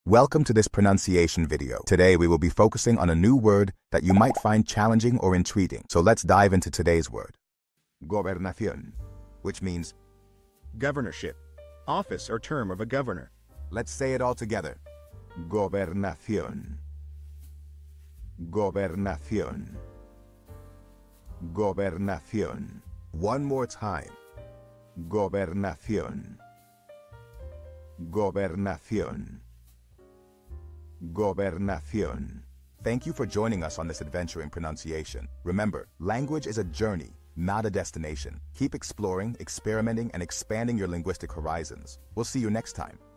Welcome to this pronunciation video. Today we will be focusing on a new word that you might find challenging or intriguing. So let's dive into today's word. Gobernación, which means Governorship, office or term of a governor. let's say it all together. Gobernación. Gobernación. Gobernación. One more time. Gobernación. Gobernación. Gobernación. Thank you for joining us on this adventure in pronunciation. Remember, language is a journey, not a destination. Keep exploring, experimenting, and expanding your linguistic horizons. We'll see you next time.